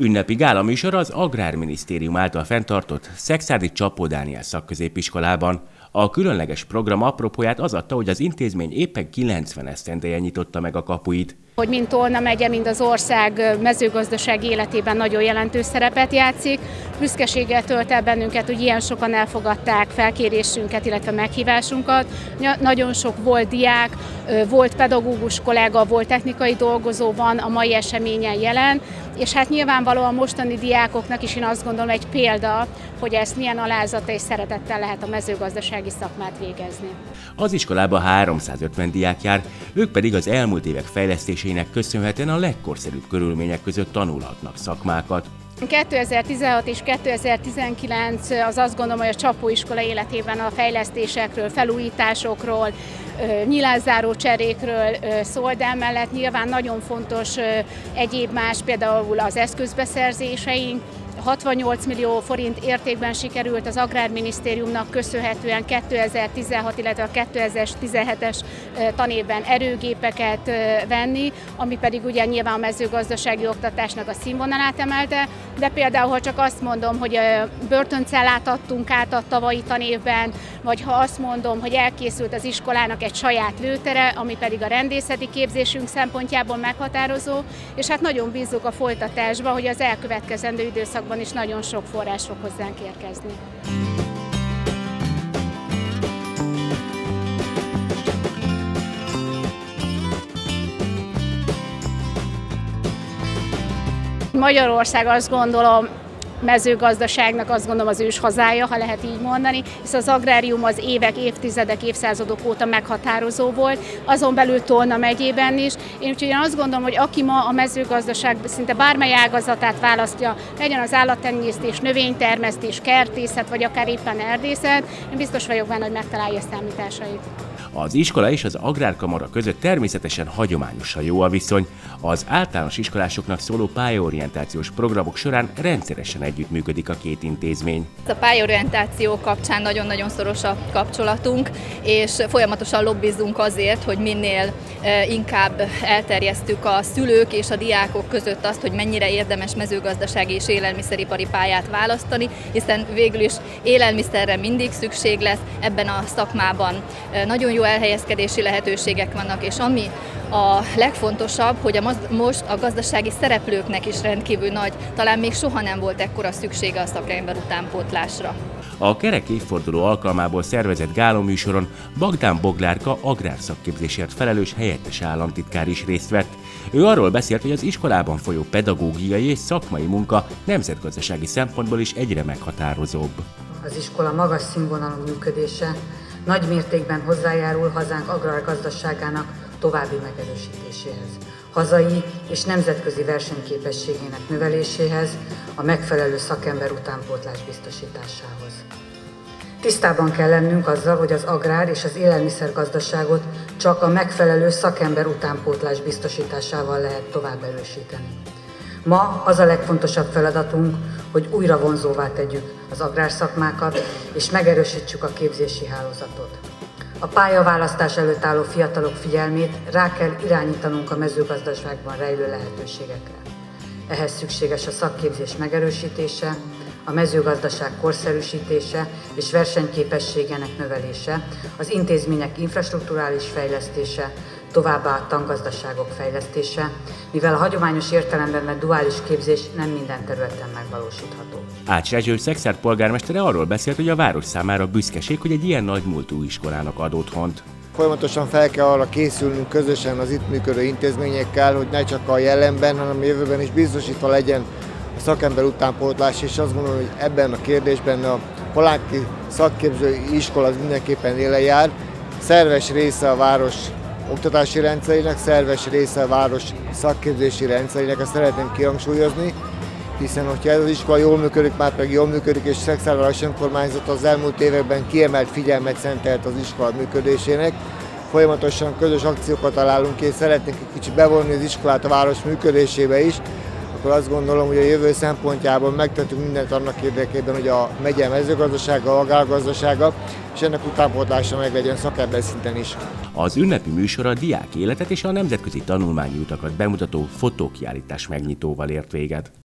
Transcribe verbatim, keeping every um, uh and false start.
Ünnepi gála műsor az Agrárminisztérium által fenntartott Szekszárdi Csapó Dániel szakközépiskolában. A különleges program apropóját az adta, hogy az intézmény éppen kilencven esztendeje nyitotta meg a kapuit. Hogy mind Tolna megye, mind az ország mezőgazdaság életében nagyon jelentős szerepet játszik. Büszkeséggel tölt el bennünket, hogy ilyen sokan elfogadták felkérésünket, illetve meghívásunkat. Nagyon sok volt diák, volt pedagógus kollega, volt technikai dolgozó van a mai eseményen jelen, és hát nyilvánvalóan mostani diákoknak is én azt gondolom egy példa, hogy ezt milyen alázata és szeretettel lehet a mezőgazdasági szakmát végezni. Az iskolában háromszázötven diák jár, ők pedig az elmúlt évek fejlesztésének köszönhetően a legkorszerűbb körülmények között tanulhatnak szakmákat. kétezer-tizenhat és kétezer-tizenkilenc az azt gondolom, hogy a Csapó iskola életében a fejlesztésekről, felújításokról, nyilászáró cserékről szól, de emellett nyilván nagyon fontos egyéb más, például az eszközbeszerzéseink. hatvannyolc millió forint értékben sikerült az Agrárminisztériumnak köszönhetően kétezer-tizenhat, illetve a kétezer-tizenhetes tanévben erőgépeket venni, ami pedig ugye nyilván a mezőgazdasági oktatásnak a színvonalát emelte, de például, ha csak azt mondom, hogy börtöncellát adtunk át a tavalyi tanévben, vagy ha azt mondom, hogy elkészült az iskolának egy saját lőtere, ami pedig a rendészeti képzésünk szempontjából meghatározó, és hát nagyon bízunk a folytatásba, hogy az elkövetkezendő időszakban is nagyon sok forrás fog hozzánk érkezni. Magyarország azt gondolom, mezőgazdaságnak azt gondolom az ős hazája, ha lehet így mondani, hisz az agrárium az évek, évtizedek, évszázadok óta meghatározó volt, azon belül Tolna megyében is. Én úgyhogy én azt gondolom, hogy aki ma a mezőgazdaság szinte bármely ágazatát választja, legyen az állattenyésztés, növénytermesztés, kertészet, vagy akár éppen erdészet, én biztos vagyok benne, hogy megtalálja a számításait. Az iskola és az agrárkamara között természetesen hagyományosan jó a viszony. Az általános iskolásoknak szóló pályaorientációs programok során rendszeresen együttműködik a két intézmény. A pályaorientáció kapcsán nagyon-nagyon szoros a kapcsolatunk, és folyamatosan lobbizunk azért, hogy minél inkább elterjesztük a szülők és a diákok között azt, hogy mennyire érdemes mezőgazdasági és élelmiszeripari pályát választani, hiszen végül is élelmiszerre mindig szükség lesz, ebben a szakmában nagyon jó elhelyezkedési lehetőségek vannak, és ami a legfontosabb, hogy a most a gazdasági szereplőknek is rendkívül nagy, talán még soha nem volt ekkora szüksége a szakember utánpótlásra. A kerek évforduló alkalmából szervezett gálaműsoron Bagdán Boglárka agrárszakképzésért felelős helyettes államtitkár is részt vett. Ő arról beszélt, hogy az iskolában folyó pedagógiai és szakmai munka nemzetgazdasági szempontból is egyre meghatározóbb. Az iskola magas színvonalú működése nagy mértékben hozzájárul hazánk agrárgazdaságának további megerősítéséhez, hazai és nemzetközi versenyképességének növeléséhez, a megfelelő szakember utánpótlás biztosításához. Tisztában kell lennünk azzal, hogy az agrár és az élelmiszergazdaságot csak a megfelelő szakember utánpótlás biztosításával lehet tovább erősíteni. Ma az a legfontosabb feladatunk, hogy újra vonzóvá tegyük az agrárszakmákat és megerősítsük a képzési hálózatot. A pályaválasztás előtt álló fiatalok figyelmét rá kell irányítanunk a mezőgazdaságban rejlő lehetőségekre. Ehhez szükséges a szakképzés megerősítése, a mezőgazdaság korszerűsítése és versenyképességének növelése, az intézmények infrastrukturális fejlesztése, továbbá a tangazdaságok fejlesztése, mivel a hagyományos értelemben vett duális képzés nem minden területen megvalósítható. Ács Rezső Szekszárd polgármestere arról beszélt, hogy a város számára büszkeség, hogy egy ilyen nagymúltú iskolának ad otthont. Folyamatosan fel kell arra készülnünk közösen az itt működő intézményekkel, hogy ne csak a jelenben, hanem a jövőben is biztosítva legyen a szakember utánpótlás, és azt gondolom, hogy ebben a kérdésben a Palánki Szakképző Iskola az mindenképpen élen jár. Szerves része a város oktatási rendszerének, szerves része a város szakképzési rendszerének, ezt szeretném kihangsúlyozni, hiszen hogyha ez az iskola jól működik, már pedig jól működik, és Szekszárd önkormányzat az elmúlt években kiemelt figyelmet szentelt az iskola működésének. Folyamatosan közös akciókat találunk ki, és szeretnénk egy kicsit bevonni az iskolát a város működésébe is, akkor azt gondolom, hogy a jövő szempontjából megtettünk mindent annak érdekében, hogy a megye mezőgazdasága, agrárgazdasága, és ennek utánpótlása meg legyen szakember szinten is. Az ünnepi műsor a diák életet és a nemzetközi tanulmányi utakat bemutató fotókiállítás megnyitóval ért véget.